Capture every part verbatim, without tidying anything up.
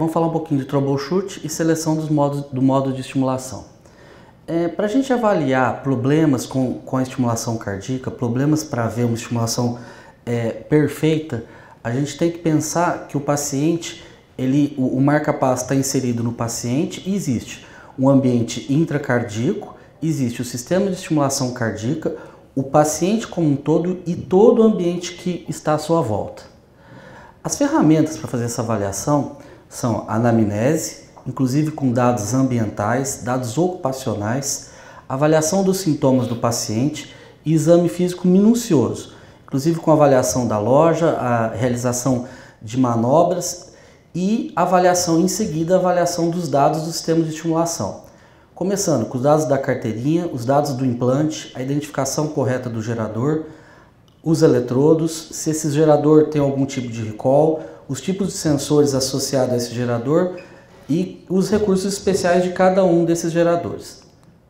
vamos falar um pouquinho de troubleshoot e seleção dos modos, do modo de estimulação. É, para a gente avaliar problemas com, com a estimulação cardíaca, problemas para ver uma estimulação é, perfeita, a gente tem que pensar que o paciente, ele, o, o marca-passo está inserido no paciente e existe um ambiente intracardíaco, existe o sistema de estimulação cardíaca, o paciente como um todo e todo o ambiente que está à sua volta. As ferramentas para fazer essa avaliação são a anamnese, inclusive com dados ambientais, dados ocupacionais, avaliação dos sintomas do paciente e exame físico minucioso, inclusive com avaliação da loja, a realização de manobras e avaliação em seguida, a avaliação dos dados do sistema de estimulação. Começando com os dados da carteirinha, os dados do implante, a identificação correta do gerador, os eletrodos, se esse gerador tem algum tipo de recall, os tipos de sensores associados a esse gerador e os recursos especiais de cada um desses geradores.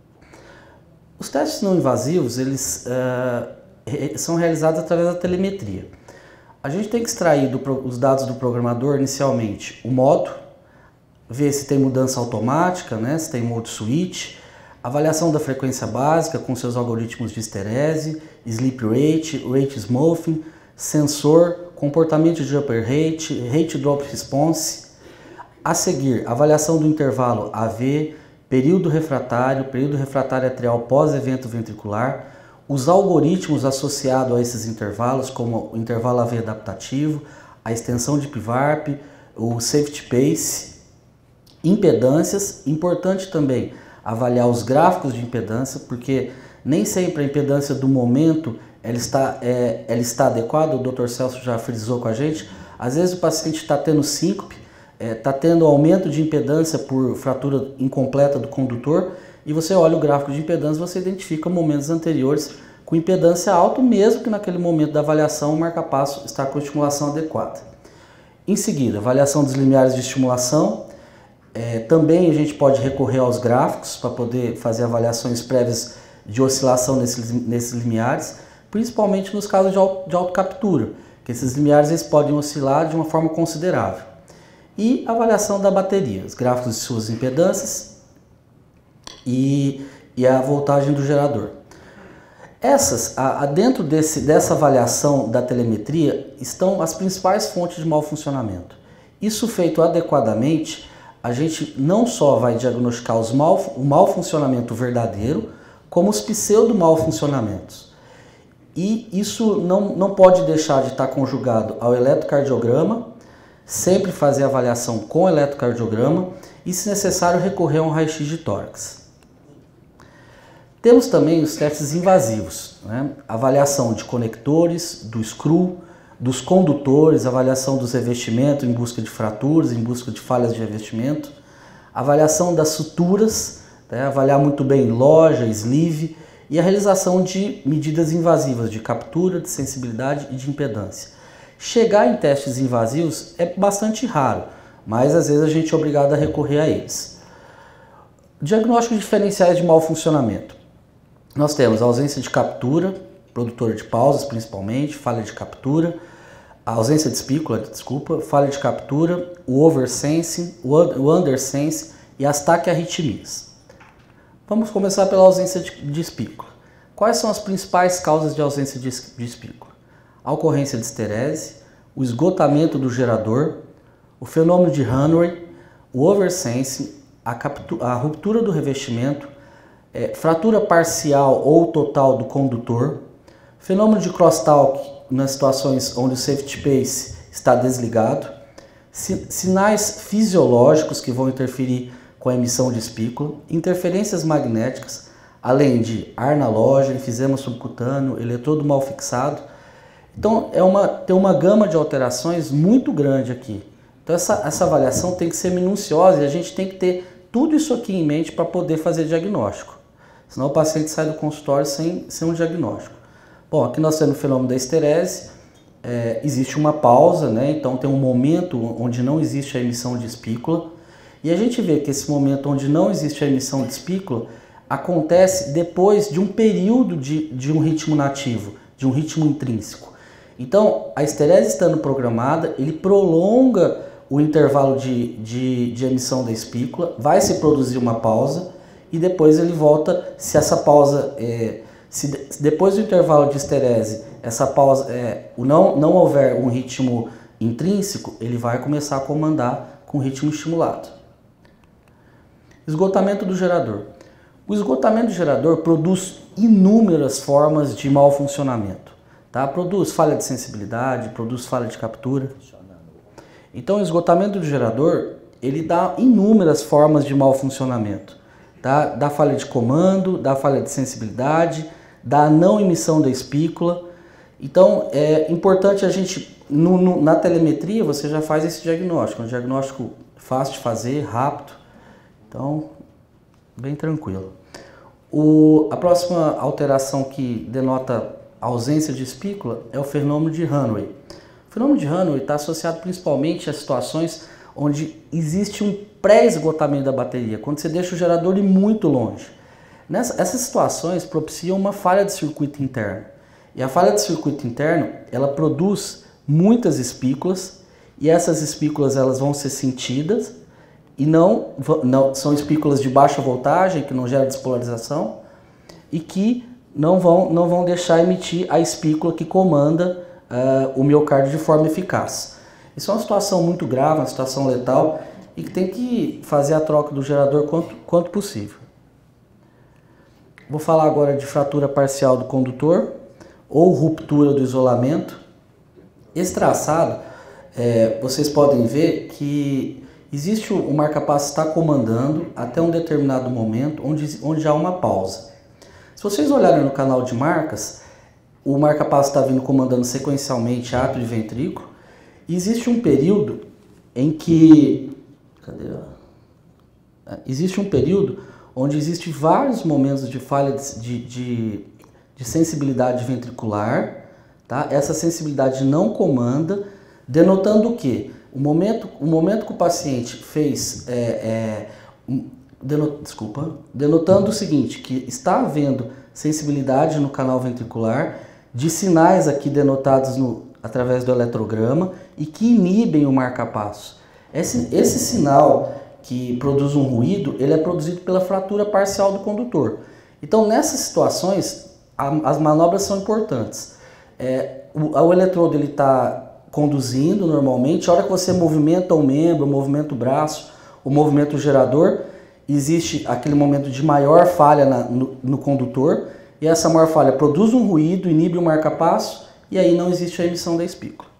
Os testes não invasivos, eles uh, são realizados através da telemetria. A gente tem que extrair do, os dados do programador inicialmente o modo, ver se tem mudança automática, né, se tem mode switch, avaliação da frequência básica com seus algoritmos de esterese, sleep rate, rate smoothing, sensor, comportamento de jumper rate, rate drop response. A seguir, avaliação do intervalo A V, período refratário, período refratário atrial pós-evento ventricular, os algoritmos associados a esses intervalos, como o intervalo A V adaptativo, a extensão de P VARP, o safety pace, impedâncias, importante também avaliar os gráficos de impedância, porque nem sempre a impedância do momento ela está, é, ela está adequada, o doutor Celso já frisou com a gente, às vezes o paciente está tendo síncope, está é, tendo aumento de impedância por fratura incompleta do condutor, e você olha o gráfico de impedância, você identifica momentos anteriores com impedância alta, mesmo que naquele momento da avaliação o marca-passo está com a estimulação adequada. Em seguida, avaliação dos limiares de estimulação. É, também a gente pode recorrer aos gráficos para poder fazer avaliações prévias de oscilação nesses, nesses limiares, principalmente nos casos de, auto, de autocaptura, que esses limiares eles podem oscilar de uma forma considerável. E avaliação da bateria, os gráficos de suas impedâncias e, e a voltagem do gerador. Essas, a, a dentro desse, dessa avaliação da telemetria estão as principais fontes de mau funcionamento. Isso feito adequadamente, a gente não só vai diagnosticar os mal, o mau funcionamento verdadeiro, como os pseudo-mal funcionamentos. E isso não, não pode deixar de estar conjugado ao eletrocardiograma, sempre fazer a avaliação com eletrocardiograma e, se necessário, recorrer a um raio-x de tórax. Temos também os testes invasivos, né? Avaliação de conectores, do screw, dos condutores, avaliação dos revestimentos em busca de fraturas, em busca de falhas de revestimento, avaliação das suturas, né, avaliar muito bem loja, sleeve e a realização de medidas invasivas de captura, de sensibilidade e de impedância. Chegar em testes invasivos é bastante raro, mas às vezes a gente é obrigado a recorrer a eles. Diagnósticos diferenciais de mau funcionamento. Nós temos a ausência de captura, produtora de pausas principalmente, falha de captura, a ausência de espícula, desculpa, falha de captura, o oversensing, o undersensing e as taquiarritmias. Vamos começar pela ausência de, de espícula. Quais são as principais causas de ausência de, de espícula? A ocorrência de esterese, o esgotamento do gerador, o fenômeno de Hanway, o oversensing, a, captura, a ruptura do revestimento, é, fratura parcial ou total do condutor, fenômeno de crosstalk nas situações onde o safety pace está desligado, sinais fisiológicos que vão interferir com a emissão de espícula, interferências magnéticas, além de ar na loja, enfisema subcutâneo, eletrodo mal fixado. Então é uma, tem uma gama de alterações muito grande aqui. Então essa, essa avaliação tem que ser minuciosa e a gente tem que ter tudo isso aqui em mente para poder fazer diagnóstico. Senão o paciente sai do consultório sem, sem um diagnóstico. Bom, aqui nós temos o fenômeno da esterese, é, existe uma pausa, né? Então tem um momento onde não existe a emissão de espícula, e a gente vê que esse momento onde não existe a emissão de espícula acontece depois de um período de, de um ritmo nativo, de um ritmo intrínseco. Então a esterese estando programada, ele prolonga o intervalo de, de, de emissão da espícula, vai se produzir uma pausa e depois ele volta, se essa pausa, é, se, de, se depois do intervalo de esterese, essa pausa, é, não, não houver um ritmo intrínseco, ele vai começar a comandar com ritmo estimulado. Esgotamento do gerador. O esgotamento do gerador produz inúmeras formas de mau funcionamento. Tá? Produz falha de sensibilidade, produz falha de captura. Então o esgotamento do gerador, ele dá inúmeras formas de mau funcionamento. Tá? Dá falha de comando, dá falha de sensibilidade, dá não emissão da espícula. Então é importante a gente, no, no, na telemetria você já faz esse diagnóstico, é um diagnóstico fácil de fazer, rápido, então bem tranquilo. O, a próxima alteração que denota ausência de espícula é o fenômeno de Hanway. O fenômeno de Hanway está associado principalmente a situações onde existe um pré-esgotamento da bateria, quando você deixa o gerador ir muito longe. Nessa, essas situações propiciam uma falha de circuito interno. E a falha de circuito interno, ela produz muitas espículas, e essas espículas elas vão ser sentidas, e não, não são espículas de baixa voltagem, que não geram despolarização, e que não vão, não vão deixar emitir a espícula que comanda uh, o miocárdio de forma eficaz. Isso é uma situação muito grave, uma situação letal, e que tem que fazer a troca do gerador quanto, quanto possível. Vou falar agora de fratura parcial do condutor, ou ruptura do isolamento. Esse traçado, é, vocês podem ver que existe o marca-passo está comandando até um determinado momento onde, onde há uma pausa. Se vocês olharem no canal de marcas, o marca-passo está vindo comandando sequencialmente átrio e ventrículo, e existe um período em que... Cadê? Existe um período onde existe vários momentos de falha de, de, de sensibilidade ventricular, tá? Essa sensibilidade não comanda, denotando o quê? O momento, o momento que o paciente fez, é, é, denot, desculpa, denotando o seguinte, que está havendo sensibilidade no canal ventricular, de sinais aqui denotados no, através do eletrograma e que inibem o marca-passo. Esse, esse sinal que produz um ruído, ele é produzido pela fratura parcial do condutor. Então, nessas situações, a, as manobras são importantes. É, o, o eletrodo ele está conduzindo normalmente, a hora que você movimenta o membro, movimenta o braço, o movimento do gerador, existe aquele momento de maior falha na, no, no condutor, e essa maior falha produz um ruído, inibe o marca-passo, e aí não existe a emissão da espícula.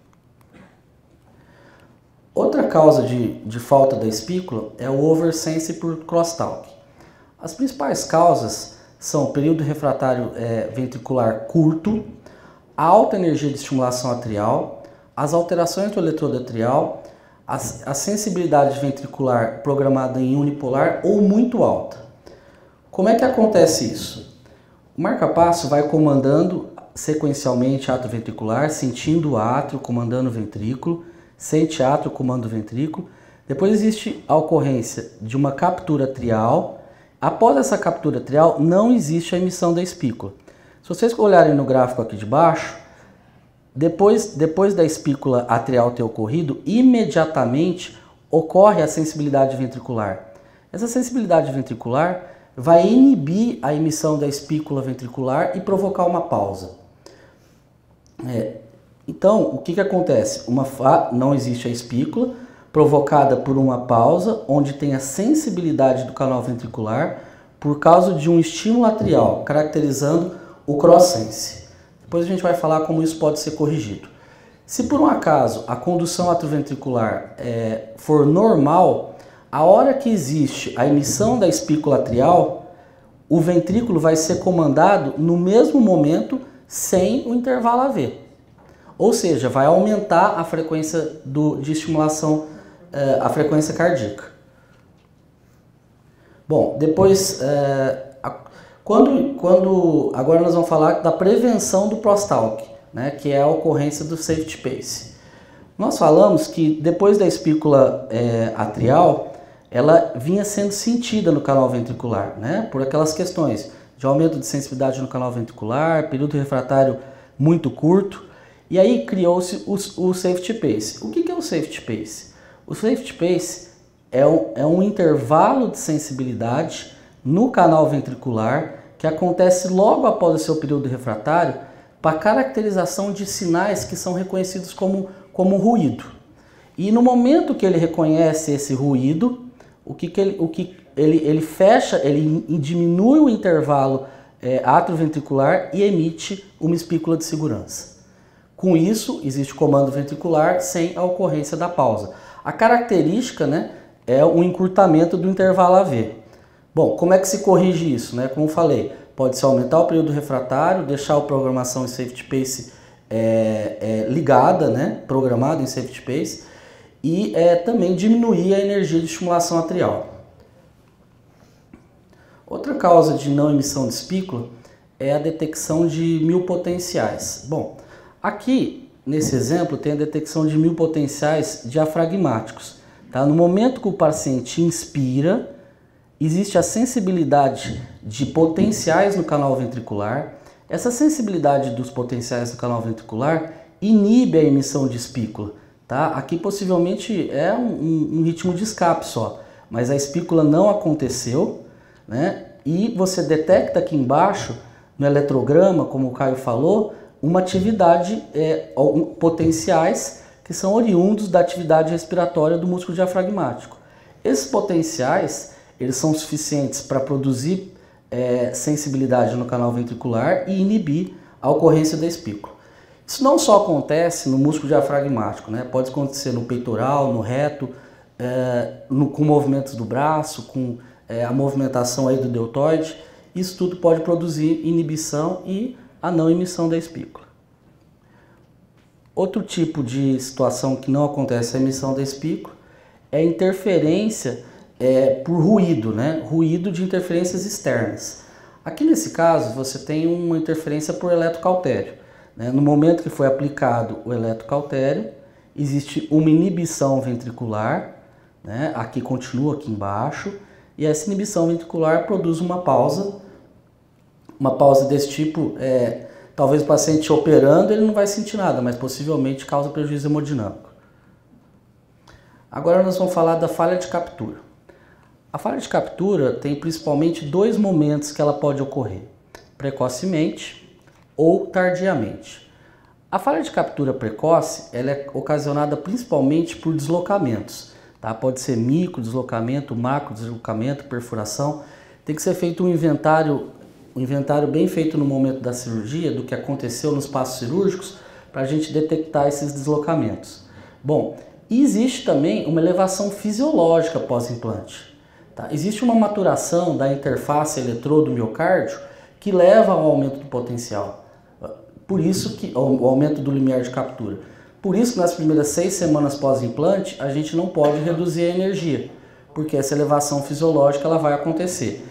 Outra causa de, de falta da espícula é o oversense por crosstalk. As principais causas são o período refratário é, ventricular curto, a alta energia de estimulação atrial, as alterações do eletrodo atrial, a, a sensibilidade ventricular programada em unipolar ou muito alta. Como é que acontece isso? O marca-passo vai comandando sequencialmente átrio ventricular, sentindo o átrio, comandando o ventrículo, sente átrio, comanda o ventrículo. Depois existe a ocorrência de uma captura atrial. Após essa captura atrial, não existe a emissão da espícula. Se vocês olharem no gráfico aqui de baixo, depois, depois da espícula atrial ter ocorrido, imediatamente ocorre a sensibilidade ventricular. Essa sensibilidade ventricular vai inibir a emissão da espícula ventricular e provocar uma pausa. É, então, o que, que acontece? Uma fa... Não existe a espícula, provocada por uma pausa, onde tem a sensibilidade do canal ventricular por causa de um estímulo atrial, caracterizando o cross-sense. Depois a gente vai falar como isso pode ser corrigido. Se por um acaso a condução atrioventricular é, for normal, a hora que existe a emissão da espícula atrial, o ventrículo vai ser comandado no mesmo momento sem o intervalo A V. Ou seja, vai aumentar a frequência do, de estimulação, eh, a frequência cardíaca. Bom, depois, eh, a, quando, quando, agora nós vamos falar da prevenção do crosstalk, né, que é a ocorrência do safety pace. Nós falamos que depois da espícula eh, atrial, ela vinha sendo sentida no canal ventricular, né, por aquelas questões de aumento de sensibilidade no canal ventricular, período refratário muito curto. E aí criou-se o, o safety pace. O que, que é o safety pace? O safety pace é um, é um intervalo de sensibilidade no canal ventricular que acontece logo após o seu período refratário para caracterização de sinais que são reconhecidos como, como ruído. E no momento que ele reconhece esse ruído, o que, que, ele, o que ele, ele fecha, ele diminui o intervalo é, atrioventricular e emite uma espícula de segurança. Com isso, existe comando ventricular sem a ocorrência da pausa. A característica, né, é o encurtamento do intervalo A V. Bom, como é que se corrige isso, né? Como eu falei, pode-se aumentar o período refratário, deixar a programação em safety pace é, é, ligada, né? Programada em safety pace, e é, também diminuir a energia de estimulação atrial. Outra causa de não emissão de espícula é a detecção de mil potenciais. Bom, aqui nesse exemplo tem a detecção de mil potenciais diafragmáticos. Tá? No momento que o paciente inspira, existe a sensibilidade de potenciais no canal ventricular. Essa sensibilidade dos potenciais no canal ventricular inibe a emissão de espícula. Tá? Aqui possivelmente é um, um, um ritmo de escape só, mas a espícula não aconteceu, né? E você detecta aqui embaixo, no eletrograma, como o Caio falou, uma atividade, é, potenciais que são oriundos da atividade respiratória do músculo diafragmático. Esses potenciais, eles são suficientes para produzir é, sensibilidade no canal ventricular e inibir a ocorrência da espícula. Isso não só acontece no músculo diafragmático, né? Pode acontecer no peitoral, no reto, é, no, com movimentos do braço, com é, a movimentação aí do deltoide. Isso tudo pode produzir inibição e a não emissão da espícula. Outro tipo de situação que não acontece a emissão da espícula é a interferência é, por ruído, né? Ruído de interferências externas. Aqui nesse caso você tem uma interferência por eletrocautério. No momento que foi aplicado o eletrocautério, existe uma inibição ventricular, né? Aqui continua aqui embaixo, e essa inibição ventricular produz uma pausa. Uma pausa desse tipo, é, talvez o paciente operando ele não vai sentir nada, mas possivelmente causa prejuízo hemodinâmico. Agora nós vamos falar da falha de captura. A falha de captura tem principalmente dois momentos que ela pode ocorrer: precocemente ou tardiamente. A falha de captura precoce ela é ocasionada principalmente por deslocamentos. Tá? Pode ser micro deslocamento, macro deslocamento, perfuração. Tem que ser feito um inventário, um inventário bem feito no momento da cirurgia, do que aconteceu nos passos cirúrgicos, para a gente detectar esses deslocamentos. Bom, e existe também uma elevação fisiológica pós-implante. Tá? Existe uma maturação da interface eletrodo-miocárdio que leva ao aumento do potencial. Por isso que o aumento do limiar de captura. Por isso que nas primeiras seis semanas pós-implante a gente não pode reduzir a energia, porque essa elevação fisiológica ela vai acontecer.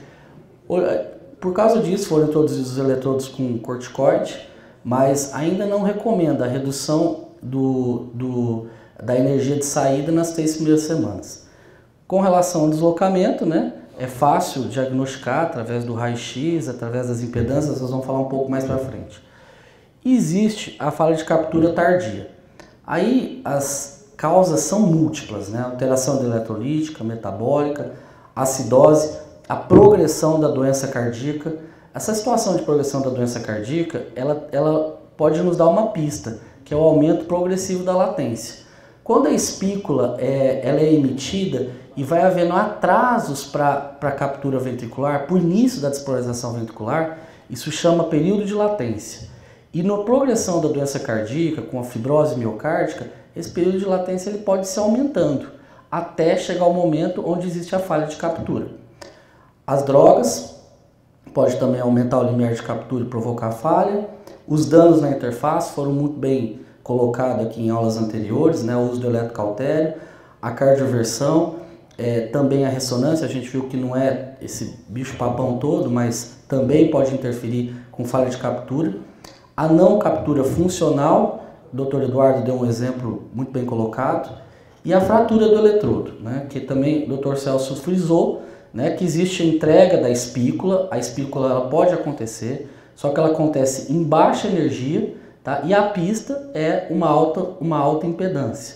Por causa disso foram introduzidos os eletrodos com corticoide, mas ainda não recomenda a redução do, do, da energia de saída nas três primeiras semanas. Com relação ao deslocamento, né, é fácil diagnosticar através do raio-x, através das impedâncias, nós vamos falar um pouco mais para frente. Existe a falha de captura tardia. Aí as causas são múltiplas, né? Alteração eletrolítica, metabólica, acidose, a progressão da doença cardíaca. Essa situação de progressão da doença cardíaca, ela, ela pode nos dar uma pista, que é o aumento progressivo da latência. Quando a espícula é, ela é emitida e vai havendo atrasos para a captura ventricular, por início da despolarização ventricular, isso chama período de latência. E na progressão da doença cardíaca, com a fibrose miocárdica, esse período de latência ele pode ser aumentando, até chegar ao momento onde existe a falha de captura. As drogas podem também aumentar o limiar de captura e provocar falha. Os danos na interface foram muito bem colocados aqui em aulas anteriores, né? O uso do eletrocautério, a cardioversão, é, também a ressonância, a gente viu que não é esse bicho-papão todo, mas também pode interferir com falha de captura. A não captura funcional, o doutor Eduardo deu um exemplo muito bem colocado, e a fratura do eletrodo, né, que também o doutor Celso frisou, né, que existe a entrega da espícula, a espícula ela pode acontecer, só que ela acontece em baixa energia, tá, e a pista é uma alta, uma alta impedância.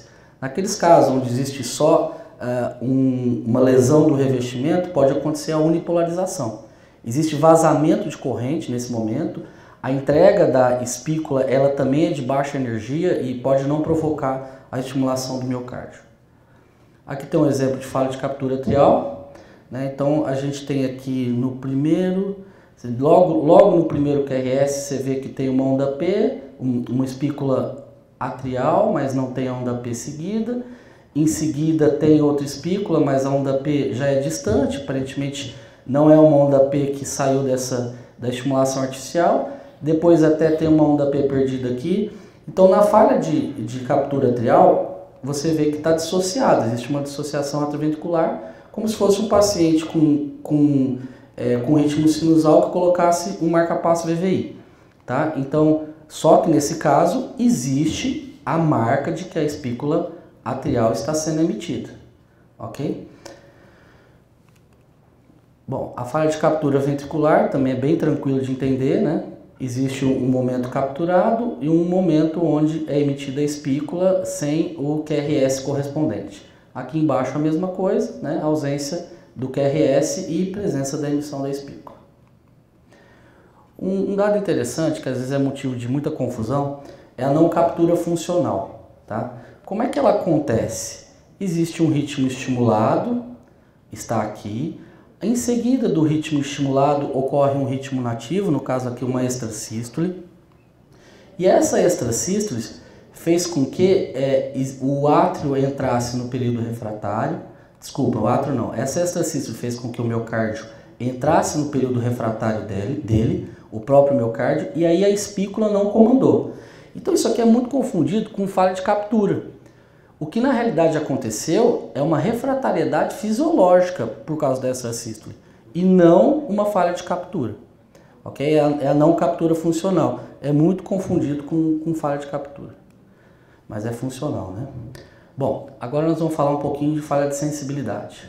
Naqueles casos onde existe só uh, um, uma lesão do revestimento, pode acontecer a unipolarização. Existe vazamento de corrente nesse momento, a entrega da espícula ela também é de baixa energia e pode não provocar a estimulação do miocárdio. Aqui tem um exemplo de falha de captura atrial, né? Então a gente tem aqui no primeiro, logo, logo no primeiro Q R S você vê que tem uma onda P, um, uma espícula atrial, mas não tem a onda P seguida. Em seguida tem outra espícula, mas a onda P já é distante, aparentemente não é uma onda P que saiu dessa da estimulação artificial. Depois até tem uma onda P perdida aqui. Então na falha de, de captura atrial, você vê que está dissociada, existe uma dissociação atrioventricular, como se fosse um paciente com, com, é, com ritmo sinusal que colocasse um marca-passo V V I. Tá? Então, só que nesse caso existe a marca de que a espícula atrial está sendo emitida, ok? Bom, a falha de captura ventricular também é bem tranquilo de entender, né? Existe um momento capturado e um momento onde é emitida a espícula sem o Q R S correspondente. Aqui embaixo a mesma coisa, né? Ausência do Q R S e presença da emissão da espícula. Um dado interessante, que às vezes é motivo de muita confusão, é a não captura funcional. Tá? Como é que ela acontece? Existe um ritmo estimulado, está aqui. Em seguida do ritmo estimulado ocorre um ritmo nativo, no caso aqui uma extrasístole. E essa extrasístole fez com que é, o átrio entrasse no período refratário. Desculpa, o átrio não. Essa extrasístole fez com que o miocárdio entrasse no período refratário dele, dele, o próprio miocárdio, e aí a espícula não comandou. Então isso aqui é muito confundido com falha de captura. O que na realidade aconteceu é uma refratariedade fisiológica por causa dessa sístole, e não uma falha de captura. Okay? É, a, é a não captura funcional. É muito confundido com, com falha de captura. Mas é funcional, né? Bom, agora nós vamos falar um pouquinho de falha de sensibilidade.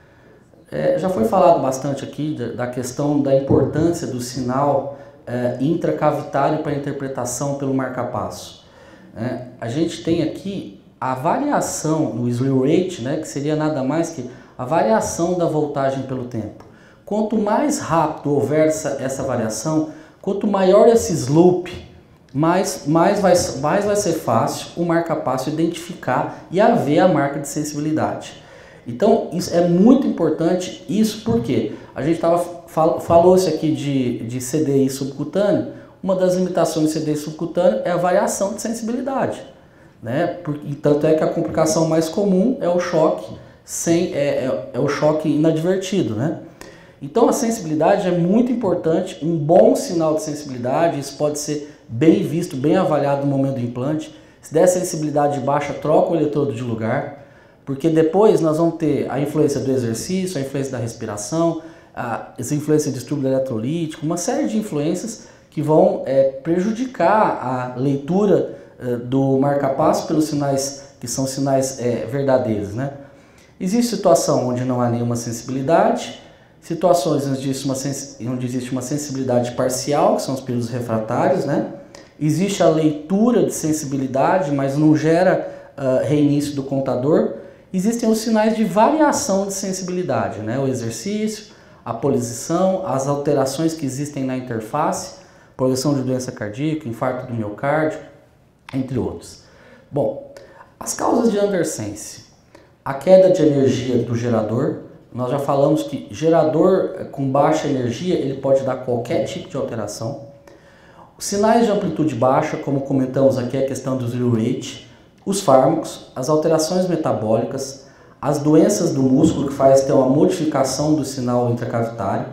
É, já foi falado bastante aqui da, da questão da importância do sinal é, intracavitário para interpretação pelo marca-passo. É, a gente tem aqui a variação no slew rate, né, que seria nada mais que a variação da voltagem pelo tempo. Quanto mais rápido houver essa, essa variação, quanto maior esse slope, mais, mais, vai, mais vai ser fácil o marca-passo identificar e haver a marca de sensibilidade. Então, isso é muito importante, isso porque a gente tava, fal, falou-se aqui de, de C D I subcutâneo, uma das limitações do C D I subcutâneo é a variação de sensibilidade, né? Por, e tanto é que a complicação mais comum é o choque, sem, é, é, é o choque inadvertido, né? Então a sensibilidade é muito importante, um bom sinal de sensibilidade, isso pode ser bem visto, bem avaliado no momento do implante. Se der sensibilidade baixa, troca o eletrodo de lugar. Porque depois nós vamos ter a influência do exercício, a influência da respiração, a, essa influência do distúrbio eletrolítico, uma série de influências que vão é, prejudicar a leitura é, do marca-passo pelos sinais que são sinais é, verdadeiros, né? Existe situação onde não há nenhuma sensibilidade, situações onde existe uma, onde existe uma sensibilidade parcial, que são os períodos refratários, né? Existe a leitura de sensibilidade, mas não gera uh, reinício do contador. Existem os sinais de variação de sensibilidade, né? O exercício, a posição, as alterações que existem na interface, progressão de doença cardíaca, infarto do miocárdio, entre outros. Bom, as causas de undersense. A queda de energia do gerador. Nós já falamos que gerador com baixa energia, ele pode dar qualquer tipo de alteração. Os sinais de amplitude baixa, como comentamos aqui, a questão do slew rate. Os fármacos, as alterações metabólicas, as doenças do músculo que faz ter uma modificação do sinal intracavitário,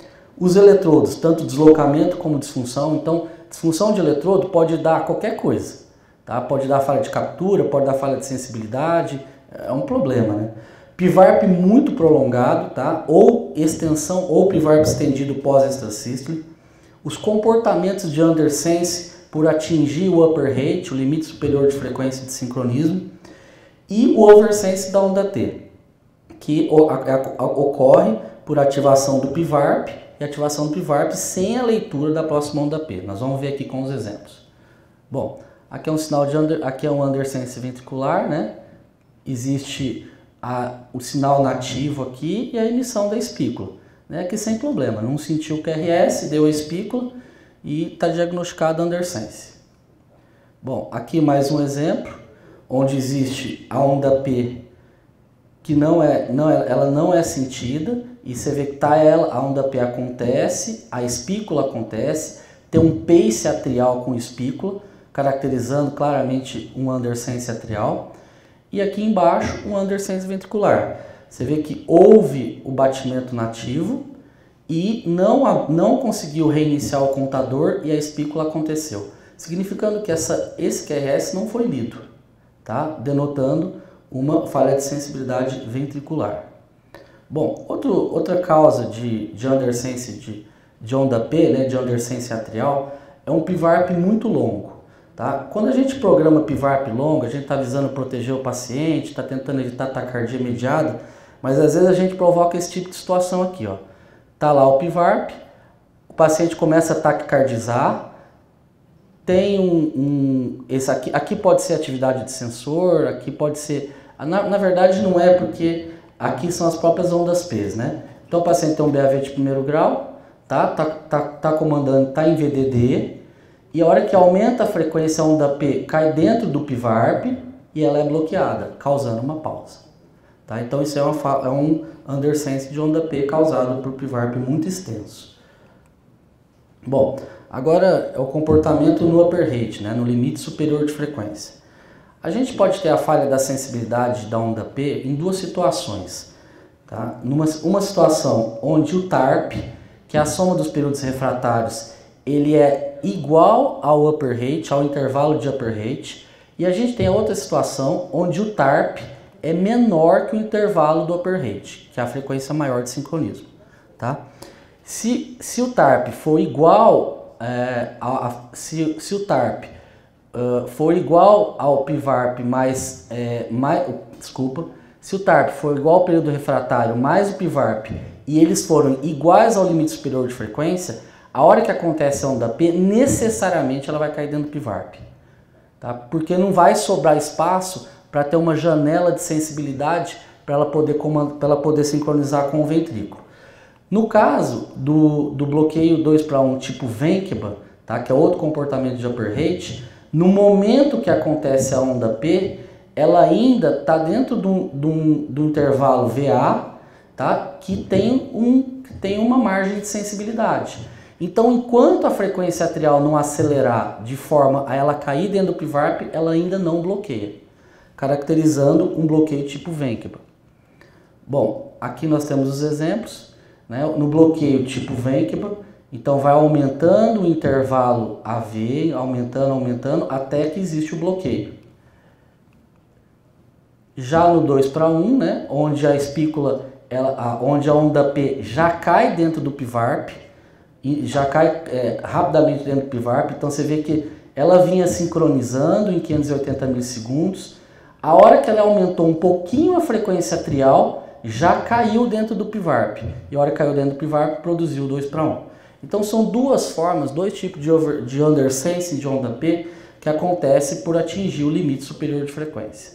os eletrodos, tanto deslocamento como disfunção. Então, disfunção de eletrodo pode dar qualquer coisa, tá? Pode dar falha de captura, pode dar falha de sensibilidade, é um problema, né? P V A R P muito prolongado, tá? Ou extensão ou P V A R P estendido pós-extrasístole, os comportamentos de undersense por atingir o upper rate, o limite superior de frequência de sincronismo, e o oversense da onda T, que ocorre por ativação do P V A R P e ativação do P V A R P sem a leitura da próxima onda P. Nós vamos ver aqui com os exemplos. Bom, aqui é um sinal de under, aqui é um undersense ventricular, né? existe a, o sinal nativo aqui e a emissão da espícula, né? Aqui sem problema, não sentiu o Q R S, deu a espícula e está diagnosticado a undersense. Bom, aqui mais um exemplo, onde existe a onda P que não é, não é, ela não é sentida, e você vê que tá ela, a onda P acontece, a espícula acontece, tem um pace atrial com espícula, caracterizando claramente um undersense atrial, e aqui embaixo um undersense ventricular. Você vê que houve o batimento nativo e não, não conseguiu reiniciar o contador e a espícula aconteceu, significando que essa, esse Q R S não foi lido, tá? Denotando uma falha de sensibilidade ventricular. Bom, outro, outra causa de, de undersense de, de onda P, né, de undersense atrial, é um P VARP muito longo. Tá? Quando a gente programa P VARP longo, a gente está visando proteger o paciente, está tentando evitar taquicardia mediada, mas às vezes a gente provoca esse tipo de situação aqui. Ó. Tá lá o P VARP, o paciente começa a taquicardizar, tem um, um esse aqui, aqui pode ser atividade de sensor, aqui pode ser, na, na verdade não é, porque aqui são as próprias ondas P, né? Então o paciente tem um B A V de primeiro grau, tá, tá, tá, tá comandando, tá em V D D, e a hora que aumenta a frequência, a onda P cai dentro do P VARP e ela é bloqueada, causando uma pausa. Tá? Então isso é, uma, é um undersense de onda P causado por P VARP muito extenso. Bom, agora é o comportamento no upper rate, né, no limite superior de frequência. A gente pode ter a falha da sensibilidade da onda P em duas situações. Tá? Numa uma situação onde o T A R P, que é a soma dos períodos refratários, ele é igual ao upper rate, ao intervalo de upper rate, e a gente tem a outra situação onde o T A R P é menor que o intervalo do upper rate, que é a frequência maior de sincronismo. Tá? Se, se o T A R P for igual, é, a, a, se, se o T A R P uh, for igual ao P VARP mais, é, mais, desculpa, se o T A R P for igual ao período refratário mais o P VARP e eles forem iguais ao limite superior de frequência, a hora que acontece a onda P, necessariamente ela vai cair dentro do P VARP. Tá? Porque não vai sobrar espaço para ter uma janela de sensibilidade para ela poder, pra ela poder sincronizar com o ventrículo. No caso do, do bloqueio dois para um tipo Venkeba, tá? Que é outro comportamento de upper rate, no momento que acontece a onda P, ela ainda está dentro do, do, do intervalo V A, tá? Que tem, um, tem uma margem de sensibilidade. Então, enquanto a frequência atrial não acelerar de forma a ela cair dentro do P VARP, ela ainda não bloqueia, caracterizando um bloqueio tipo Venkeba. Bom, aqui nós temos os exemplos, né? No bloqueio tipo Venkeba, então vai aumentando o intervalo A V, aumentando, aumentando, até que existe o bloqueio. Já no dois para um, né? Onde a espícula, ela, a, onde a onda P já cai dentro do P VARP, e já cai é, rapidamente dentro do P VARP, então você vê que ela vinha sincronizando em quinhentos e oitenta milissegundos, a hora que ela aumentou um pouquinho a frequência atrial, já caiu dentro do P VARP, e a hora que caiu dentro do P VARP, produziu dois para um. Então são duas formas, dois tipos de, over, de undersense de onda P que acontece por atingir o limite superior de frequência.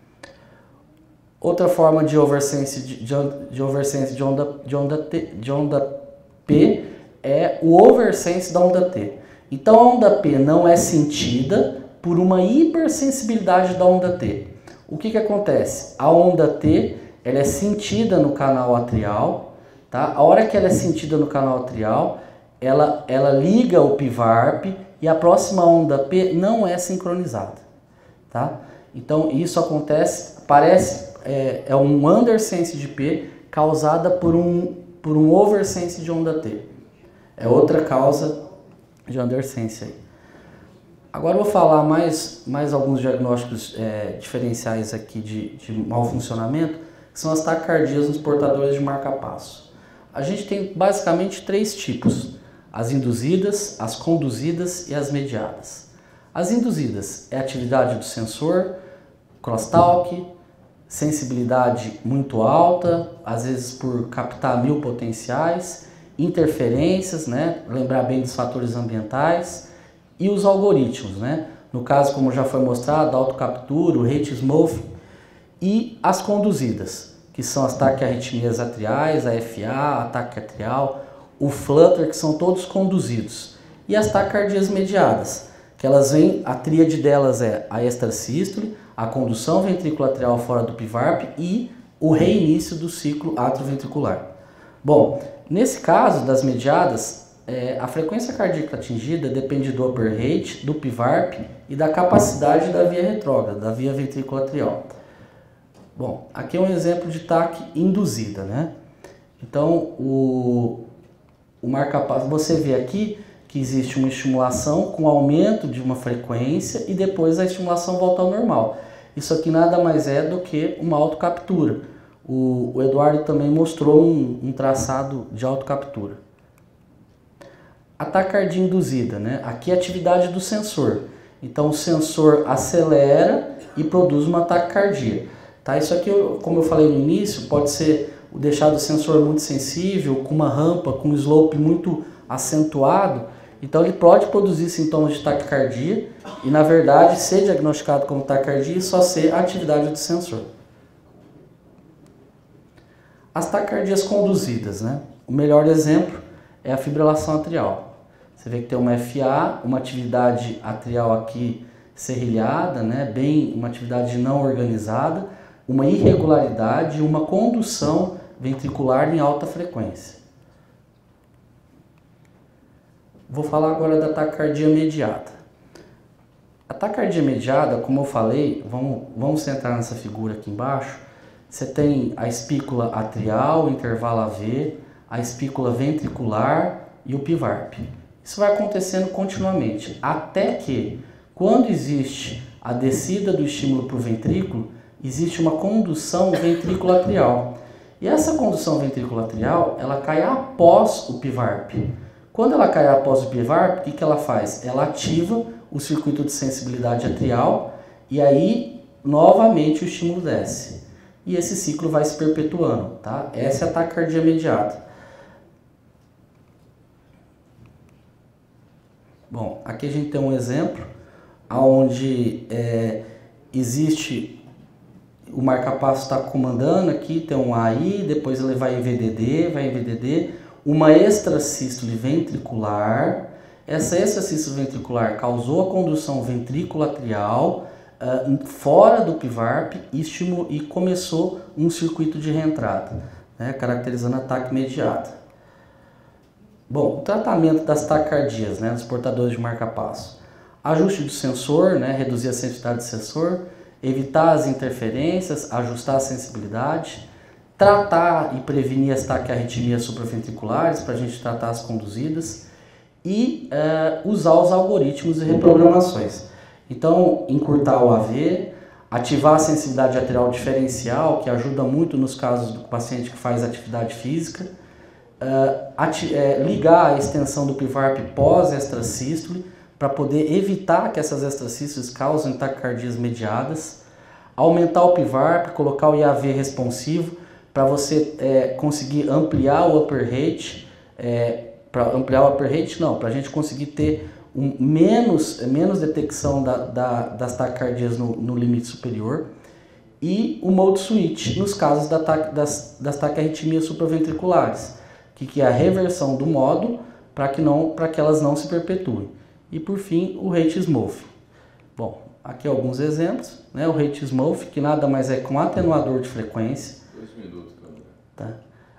Outra forma de oversense de, de, de, oversense de, onda, de, onda T, de onda P é o oversense da onda T. Então a onda P não é sentida por uma hipersensibilidade da onda T. O que que acontece? A onda T ela é sentida no canal atrial, tá? A hora que ela é sentida no canal atrial, ela, ela liga o P VARP e a próxima onda P não é sincronizada, tá? Então isso acontece, parece, é, é um undersense de P causada por um, por um oversense de onda T. É outra causa de undersense aí. Agora eu vou falar mais, mais alguns diagnósticos é, diferenciais aqui de, de mau funcionamento, que são as taquicardias nos portadores de marca-passo. A gente tem basicamente três tipos: as induzidas, as conduzidas e as mediadas. As induzidas é a atividade do sensor, crosstalk, sensibilidade muito alta, às vezes por captar mil potenciais, interferências, né? Lembrar bem dos fatores ambientais e os algoritmos, né? No caso, como já foi mostrado, a autocaptura, o rate smoothing. e as conduzidas, que são as taquiarritmias atriais, a F A, a taque atrial, o flutter, que são todos conduzidos. E as taquicardias mediadas, que elas vêm, a tríade delas é a extrasístole, a condução ventricular fora do P V A R P e o reinício do ciclo atrioventricular. Bom, nesse caso das mediadas, é, a frequência cardíaca atingida depende do upper rate, do P V A R P e da capacidade da via retrógrada, da via ventrícula atrial. Bom, aqui é um exemplo de taque induzida, né? Então, o, o marca-passo, você vê aqui que existe uma estimulação com aumento de uma frequência e depois a estimulação volta ao normal. Isso aqui nada mais é do que uma autocaptura. O, o Eduardo também mostrou um, um traçado de autocaptura. A taquicardia induzida, né? Aqui é a atividade do sensor. Então o sensor acelera e produz uma taquicardia. Tá? Isso aqui, como eu falei no início, pode ser deixado o sensor muito sensível, com uma rampa, com um slope muito acentuado. Então ele pode produzir sintomas de taquicardia e, na verdade, ser diagnosticado como taquicardia e só ser a atividade do sensor. As taquicardias conduzidas, né? O melhor exemplo é a fibrilação atrial. Você vê que tem uma F A, uma atividade atrial aqui serrilhada, né? Bem, uma atividade não organizada, uma irregularidade e uma condução ventricular em alta frequência. Vou falar agora da taquicardia mediada. A taquicardia mediada, como eu falei, vamos, vamos centrar nessa figura aqui embaixo. Você tem a espícula atrial, o intervalo A V, a espícula ventricular e o P V A R P. Isso vai acontecendo continuamente, até que, quando existe a descida do estímulo para o ventrículo, existe uma condução ventriculo-atrial. E essa condução ventriculo-atrial, ela cai após o P V A R P. Quando ela cai após o P V A R P, o que, que ela faz? Ela ativa o circuito de sensibilidade atrial e aí, novamente, o estímulo desce. E esse ciclo vai se perpetuando, tá? Essa é a taquicardia mediada. Bom, aqui a gente tem um exemplo onde é, existe, o marca-passo está comandando aqui, tem um A I, depois ele vai em V D D, vai em V D D, uma extrasístole ventricular. Essa extrasístole ventricular causou a condução ventriculo-atrial uh, fora do P V A R P e, estimulou, e começou um circuito de reentrada, né, caracterizando a taque mediada. Bom, o tratamento das taquicardias, né, dos portadores de marca-passo. Ajuste do sensor, né, reduzir a sensibilidade do sensor, evitar as interferências, ajustar a sensibilidade, tratar e prevenir as taquiarritmias supraventriculares para a gente tratar as conduzidas e uh, usar os algoritmos e reprogramações. Então, encurtar o A V, ativar a sensibilidade atrial diferencial, que ajuda muito nos casos do paciente que faz atividade física, uh, ati é, ligar a extensão do P V A R P pós-extrasístole para poder evitar que essas extrasístoles causem taquicardias mediadas, aumentar o P V A R P, colocar o I A V responsivo para você é, conseguir ampliar o upper rate, é, para ampliar o upper rate não, para a gente conseguir ter um, menos, menos detecção da, da, das taquicardias no, no limite superior, e o mode switch nos casos da, das, das taquiarritmias supraventriculares, que, que é a reversão do modo para que, não, para que elas não se perpetuem. E por fim, o rate smooth. Bom, aqui alguns exemplos, né? O rate smooth, que nada mais é que um atenuador de frequência. Dois minutos, tá?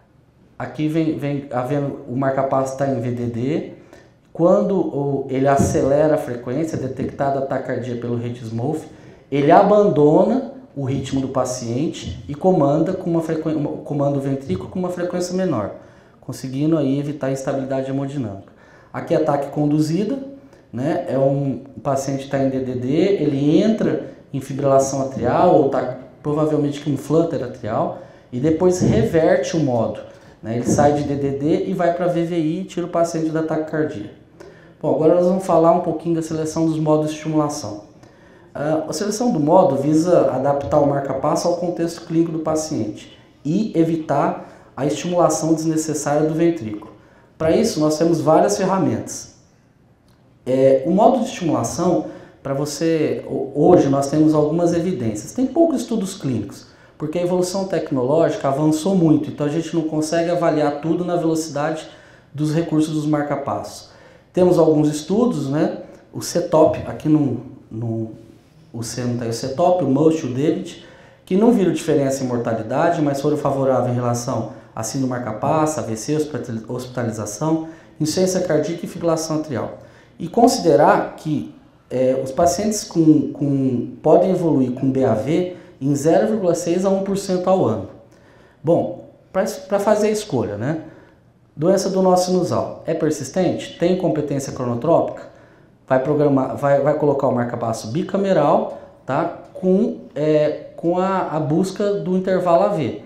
Aqui vem, vem havendo, o marca-passo está em V D D. Quando o, ele acelera a frequência, detectada a taquicardia pelo rate smooth, ele abandona o ritmo do paciente e comanda, com uma frequência, comanda o ventrículo com uma frequência menor, conseguindo aí evitar a instabilidade hemodinâmica. Aqui é ataque conduzida, né? É um o paciente está em D D D, ele entra em fibrilação atrial ou está provavelmente com um flutter atrial e depois reverte o modo, né? Ele sai de D D D e vai para V V I e tira o paciente da taquicardia. Bom, agora nós vamos falar um pouquinho da seleção dos modos de estimulação. Uh, a seleção do modo visa adaptar o marca-passo ao contexto clínico do paciente e evitar a estimulação desnecessária do ventrículo. Para isso, nós temos várias ferramentas. É, o modo de estimulação, para você, hoje nós temos algumas evidências, tem poucos estudos clínicos, porque a evolução tecnológica avançou muito, então a gente não consegue avaliar tudo na velocidade dos recursos dos marcapassos. Temos alguns estudos, né? O CETOP, aqui no, no o C não tem o CETOP, o MUSH, o DAVID, que não viram diferença em mortalidade, mas foram favoráveis em relação a síndrome marcapasso, A V C, hospitalização, insuficiência cardíaca e fibrilação atrial. E considerar que é, os pacientes com, com, podem evoluir com B A V em zero vírgula seis a um por cento ao ano. Bom, para fazer a escolha, né? Doença do nó sinusal é persistente? Tem competência cronotrópica? Vai, programar, vai, vai colocar o marcapasso bicameral, tá? com, é, com a, a busca do intervalo A V.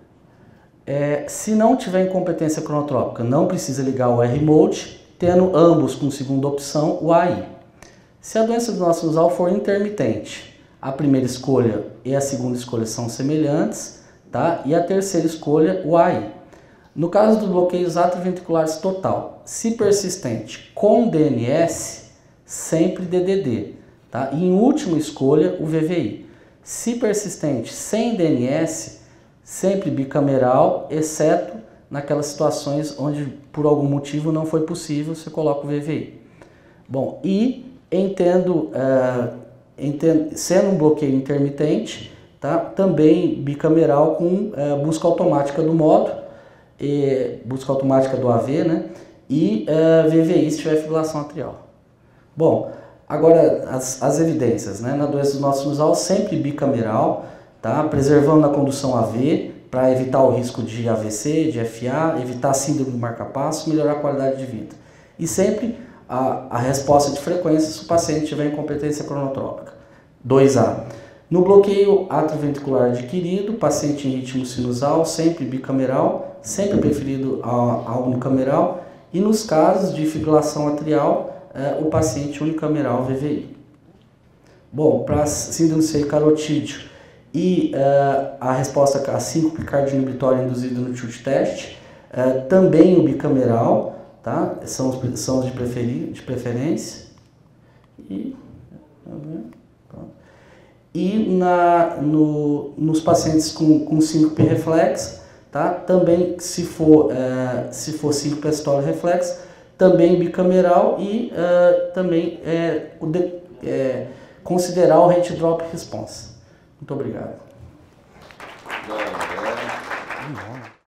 É, se não tiver incompetência cronotrópica, não precisa ligar o R-Mode, tendo ambos com segunda opção o A I. Se a doença do nó sinusal for intermitente, a primeira escolha e a segunda escolha são semelhantes, tá? E a terceira escolha o A I. No caso dos bloqueios atrioventriculares total, se persistente com D N S, sempre D D D, tá? E em última escolha o V V I. Se persistente sem D N S, sempre bicameral, exceto naquelas situações onde por algum motivo não foi possível, você coloca o V V I. Bom, e entendo, uh, entendo sendo um bloqueio intermitente, tá? Também bicameral com uh, busca automática do modo, e busca automática do A V, né? E uh, V V I se tiver fibrilação atrial. Bom, agora as, as evidências, né? Na doença do nó sinusal sempre bicameral, tá? Preservando a condução A V para evitar o risco de A V C, de F A, evitar síndrome do marcapasso, melhorar a qualidade de vida. E sempre a, a resposta de frequência se o paciente tiver incompetência cronotrópica. dois A. No bloqueio atrioventricular adquirido, paciente em ritmo sinusal, sempre bicameral, sempre preferido a, a unicameral, e nos casos de fibrilação atrial, é, o paciente unicameral V V I. Bom, para síndrome C carotídeo e uh, a resposta a síncope cardioinibitória induzida no tilt test, uh, também o bicameral, tá? São os, são os de, preferi, de preferência. E, e na, no, nos pacientes com, com síncope reflexa, tá? Também se for, uh, se for síncope astólica reflexa, também bicameral e uh, também é, o de, é, considerar o rate drop response. Muito obrigado.